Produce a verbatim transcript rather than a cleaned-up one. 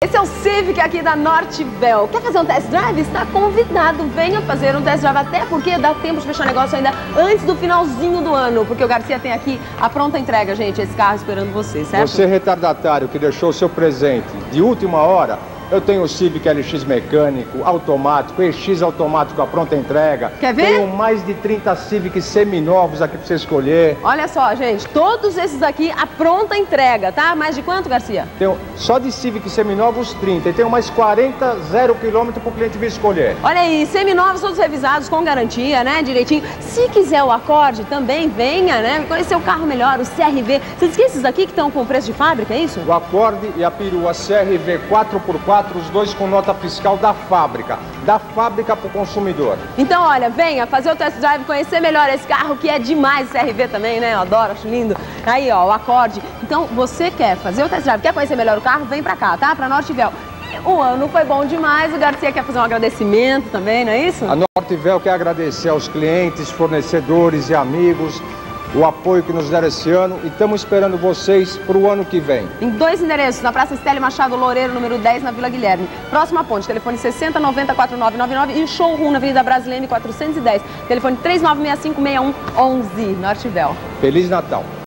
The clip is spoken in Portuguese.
Esse é o Civic aqui da Nortevel. Quer fazer um test drive? Está convidado. Venha fazer um test drive, até porque dá tempo de fechar negócio ainda antes do finalzinho do ano. Porque o Garcia tem aqui a pronta entrega, gente, esse carro esperando você, certo? Você retardatário que deixou o seu presente de última hora, eu tenho o Civic L X mecânico, automático, E X automático, a pronta entrega. Quer ver? Tenho mais de trinta Civics seminovos aqui para você escolher. Olha só, gente, todos esses aqui a pronta entrega, tá? Mais de quanto, Garcia? Tenho só de Civic seminovos trinta e tenho mais quarenta, zero quilômetro para o cliente vir escolher. Olha aí, seminovos todos revisados com garantia, né? Direitinho. Se quiser o Accord, também venha, né? Conhecer o carro melhor, o C R V. Você diz que esses aqui que estão com preço de fábrica, é isso? O Accord e a perua C R V quatro por quatro, os dois com nota fiscal da fábrica, da fábrica para o consumidor. Então, olha, venha fazer o test drive, conhecer melhor esse carro que é demais, C R V também, né? Eu adoro, acho lindo. Aí, ó, o Accord. Então, você quer fazer o test drive, quer conhecer melhor o carro, vem pra cá, tá? Pra Nortevel. E o ano foi bom demais, o Garcia quer fazer um agradecimento também, não é isso? A Nortevel quer agradecer aos clientes, fornecedores e amigos o apoio que nos deram esse ano e estamos esperando vocês para o ano que vem. Em dois endereços, na Praça Estélio Machado Loureiro, número dez, na Vila Guilherme. Próxima ponte, telefone sessenta, noventa, quarenta e nove noventa e nove e showroom na Avenida Brasileira quatrocentos e dez. Telefone três nove seis cinco, seis um um um, Nortevel. Feliz Natal!